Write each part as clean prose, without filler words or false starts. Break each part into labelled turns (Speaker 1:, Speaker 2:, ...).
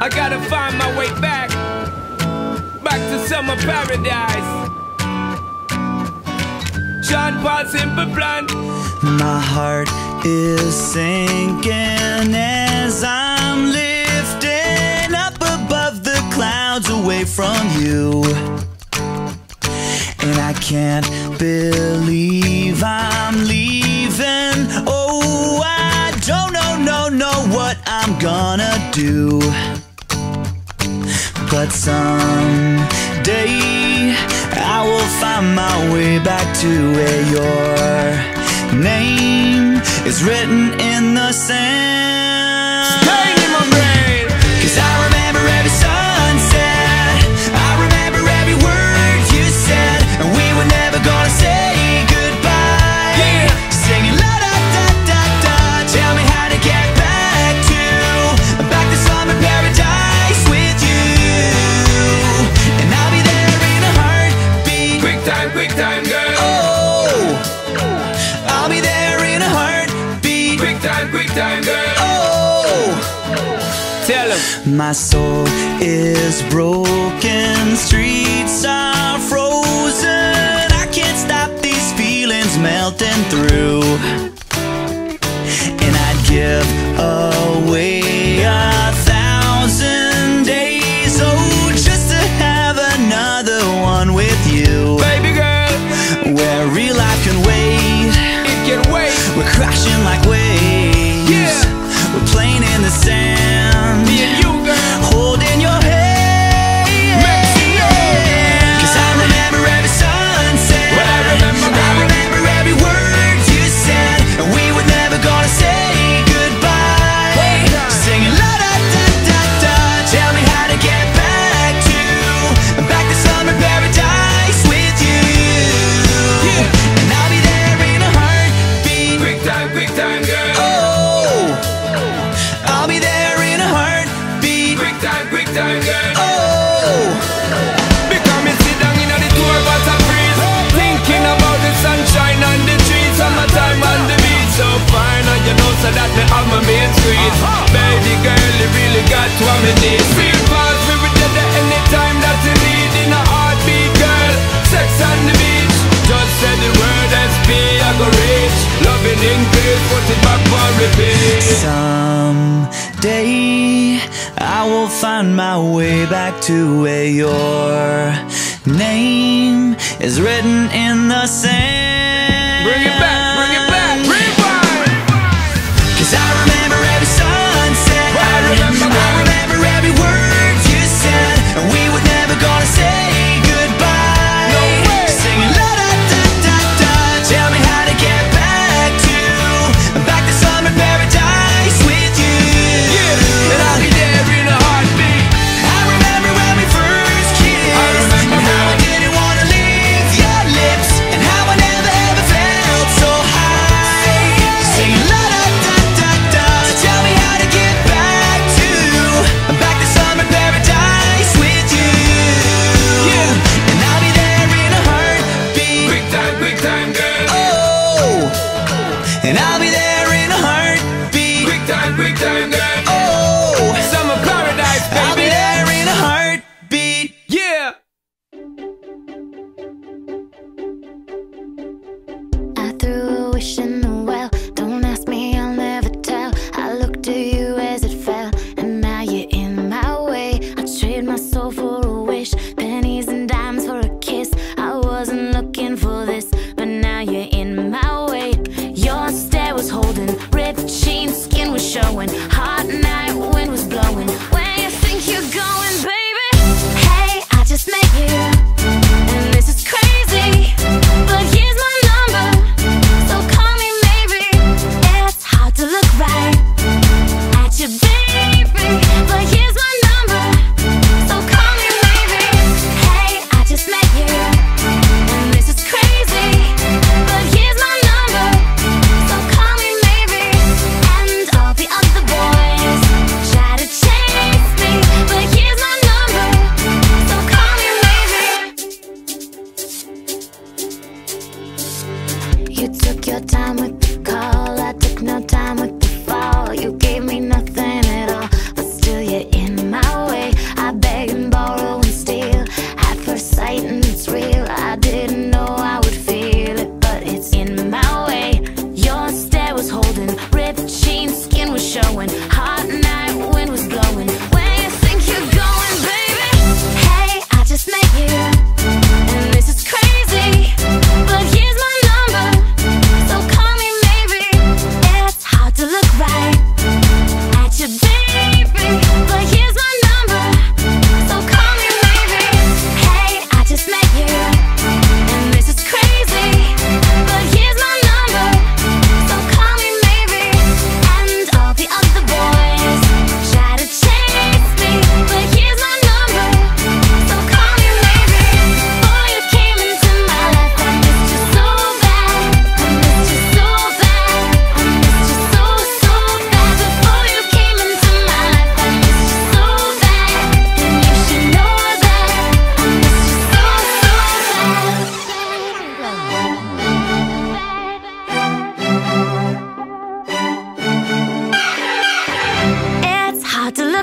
Speaker 1: I gotta find my way back to summer paradise. Sean Paul, Simple Plan.
Speaker 2: My heart is sinking as I'm lifting up above the clouds away from you. And I can't believe I'm leaving. Oh, I don't know what I'm gonna do. But someday I will find my way back to where your name is written in the sand.
Speaker 1: Staying in my brain.
Speaker 2: 'Cause I remember every sunset, I remember every word you said, and we were never gonna say goodbye.
Speaker 1: Yeah.
Speaker 2: Singing la da da da da. Tell me how to get back to summer paradise with you. And I'll be there in a heartbeat.
Speaker 1: Quick time, girl.
Speaker 2: Oh, I'll be there in a heartbeat.
Speaker 1: Quick time, girl.
Speaker 2: Oh,
Speaker 1: Tell him.
Speaker 2: my soul is broken, streets are frozen. I can't stop these feelings melting through. And I'd give away 1,000 days, oh, just to have another one with you.
Speaker 1: Baby girl,
Speaker 2: Where real life can wait,
Speaker 1: it can wait.
Speaker 2: we're crashing like waves.
Speaker 1: Yeah.
Speaker 2: We're playing in the sand,
Speaker 1: Me and you, girl.
Speaker 2: holding your hand.
Speaker 1: Mexico.
Speaker 2: 'Cause I remember every sunset,
Speaker 1: Well, I remember, girl.
Speaker 2: I remember every word you said, and we were never gonna say goodbye.
Speaker 1: Hold on.
Speaker 2: Singing la da da da da. Tell me how to get back to summer paradise with you.
Speaker 1: Yeah.
Speaker 2: And I'll be there in a heartbeat.
Speaker 1: Quick time, girl.
Speaker 2: Oh, I'll be there in a heartbeat.
Speaker 1: Quick time, girl.
Speaker 2: Oh,
Speaker 1: Because me sit down in the tour bus and freeze, thinking about the sunshine and the trees, summertime on the beach. So fine, and you know so that me have my main street. Baby girl, you really got what me need. Real fast, we will get there anytime that you need. In a heartbeat, girl, sex on the beach. Just say the word SP, I go reach. Loving in peace, put it back for repeat.
Speaker 2: someday I will find my way back to where your name is written in the sand.
Speaker 1: Bring it back, rewind.
Speaker 2: 'Cause I remember every sunset,
Speaker 1: Well, I remember
Speaker 2: every word you said, and we were never gonna say goodbye.
Speaker 1: No way.
Speaker 2: Singing la da da da da. Tell me how to get back to summer paradise with you.
Speaker 1: Yeah, and I'll be there in a heartbeat.
Speaker 2: I remember when we first kissed,
Speaker 1: I remember,
Speaker 2: and how I
Speaker 1: girl.
Speaker 2: didn't wanna leave your lips, and how I never ever felt so high. Singing la da da da da. Tell me how to get back to summer paradise with you.
Speaker 1: Yeah.
Speaker 2: And I'll be there in a heartbeat.
Speaker 1: Quick time, girl.
Speaker 2: Oh, and I'll be there in a heartbeat.
Speaker 1: Quick time, girl.
Speaker 2: Oh,
Speaker 1: Summer paradise,
Speaker 2: I'll be
Speaker 1: baby.
Speaker 2: there in a heartbeat.
Speaker 1: Yeah.
Speaker 3: I threw a wish in the well. Don't ask me, I'll never tell. I looked to you as it fell, and now you're in my way. I trade my soul for a wish, pennies and dimes for a kiss. I wasn't looking for this, but now you're in my way. Your stare was holding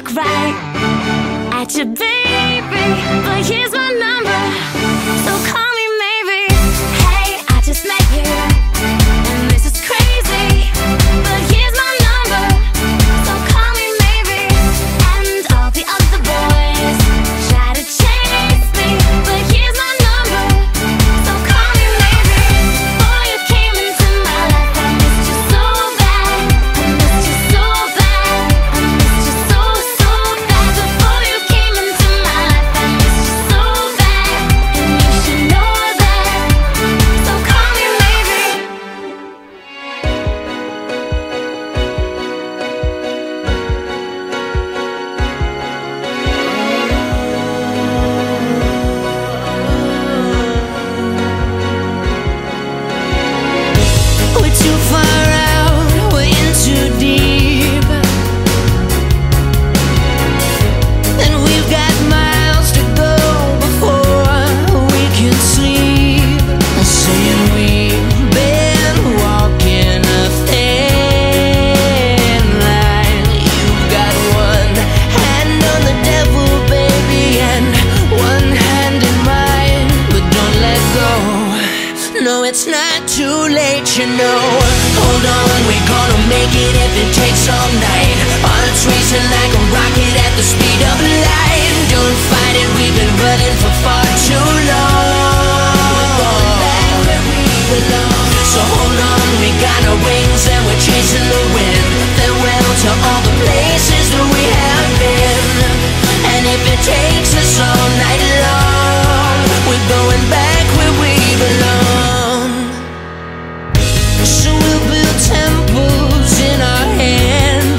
Speaker 3: look right at your baby, but here's my number, so call me maybe. Hey, I just met you, and this is crazy, but here's my number, so call me maybe. And all the other boys try to chase me, but here's my number, so call me maybe. Before you came into my life, I missed you so bad, I missed you so bad, I missed you so, so bad. Before you came into my life, I missed you so bad, and you should know that, so call me maybe.
Speaker 2: We're too far out, we're in too deep, and we've got miles to go before we can sleep. Saying we've been walking a thin line. You've got one hand on the devil, baby, and one hand in mine, but don't let go. No, it's not too late, you know. Hold on, we're gonna make it if it takes all night. Hearts racing like a rocket at the speed of light. Don't fight it, we've been running for far too long. So hold on, we got our wings and we're chasing the wind. Farewell to all the places that we have been. And if it takes us all night long, we're going back where we belong. So we'll build temples in our hands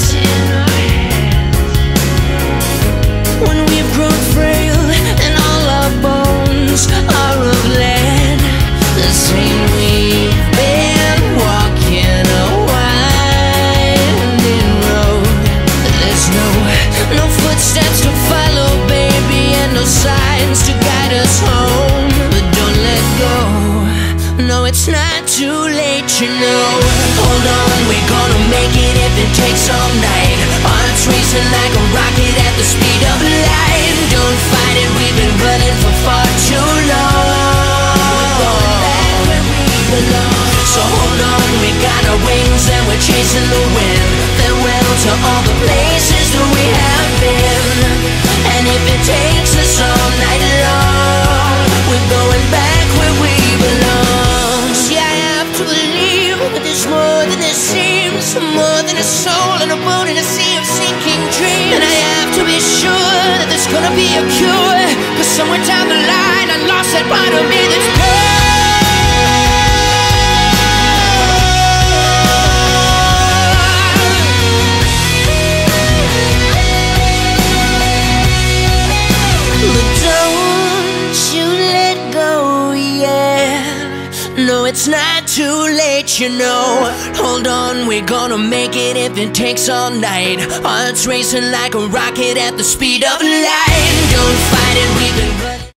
Speaker 2: when we've grown frail and all our bones are of lead. The same we've been walking a winding road. There's no footsteps to follow, baby, and no signs to guide us home. But don't let go. No, it's not too late, you know. Hold on, we're gonna make it if it takes all night. Hearts racing like a rocket at the speed of light. Don't fight it, we've been running for far too long. So hold on, we got our wings and we're chasing the wind. Farewell to all the places that we have been. And if it takes us all night long, we're going back where we belong. See, I have to believe that there's more than there seems, more than a soul and a boat in a sea of sinking dreams. And I have to be sure that there's gonna be a cure, 'cause somewhere down the line I lost that part of me that's pure. But don't you let go, yeah. No, it's not too late, you know. Hold on, we're gonna make it if it takes all night. Hearts racing like a rocket at the speed of light. Don't fight it, we've been running.